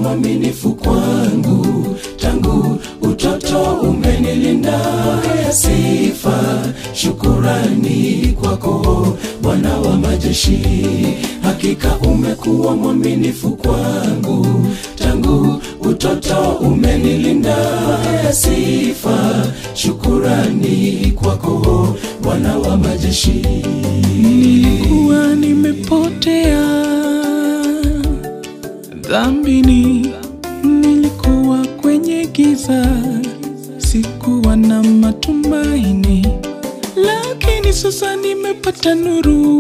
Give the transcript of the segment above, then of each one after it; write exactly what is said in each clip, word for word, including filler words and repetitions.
mwaminifu kwangu, tangu utoto umenilinda. Sifa, shukurani kwako Bwana wa majeshi, hakika umekuwa mwaminifu kwangu, tangu utoto umenilinda. Sifa, shukurani kwako Bwana wa majeshi. Nilikuwa nimepotea dhambini, nilikuwa kwenye giza, sikuwa na matumaini, lakini sasa nimepata nuru.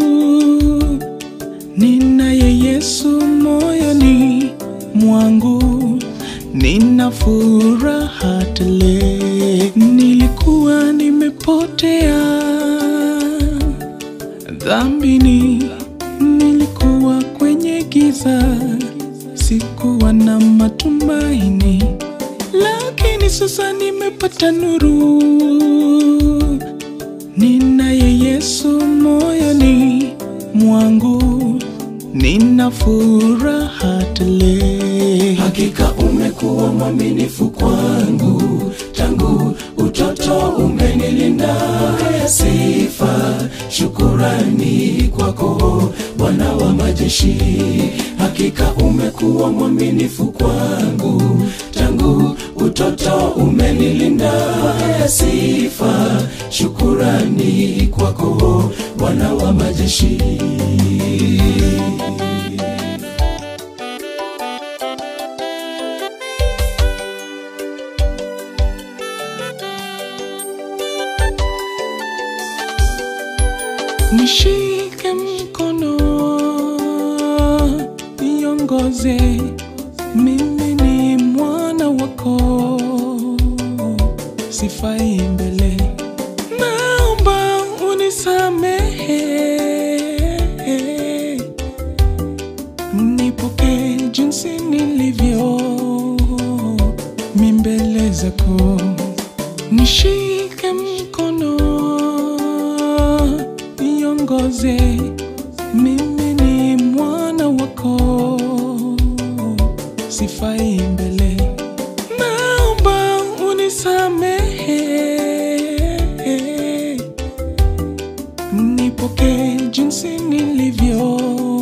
Ninaye Yesu moyoni mwangu, nina furaha tele. Nilikuwa nimepotea dhambini, nilikuwa kwenye giza, sikuwa na matumaini, lakini sasa nimepata nuru. Ninaye Yesu moyoni mwangu, nina furaha tele. Hakika umekuwa mwaminifu kwangu, tangu utoto umenilinda. Sifa, shukurani kwako Bwana wa majeshi, hakika umekuwa mwaminifu kwangu, tangu utoto umenilinda. Sifa, shukurani kwako Bwana wa majeshi. Nishike mkono, niongoze, mimi ni mwana wako, sifai mbele, naomba unisamehe, nipokee jinsi nilivyo mbele zako. Nishike mkono, niongoze, mimi ni mwana wako, sifai mbele, naomba unisamehe, nipokee jinsi nilivyo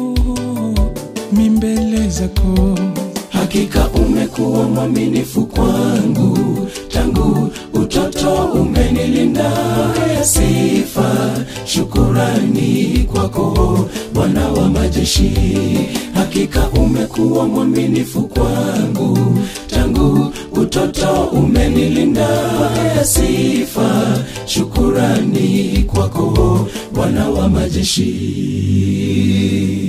mbele zako. Hakika umekuwa mwaminifu kwangu, tangu utoto umenilinda. Sifa, shukurani kwako Bwana wa majeshi, hakika umekuwa mwaminifu kwangu, tangu utoto umenilinda. Sifa, shukurani kwako Bwana wa majeshi.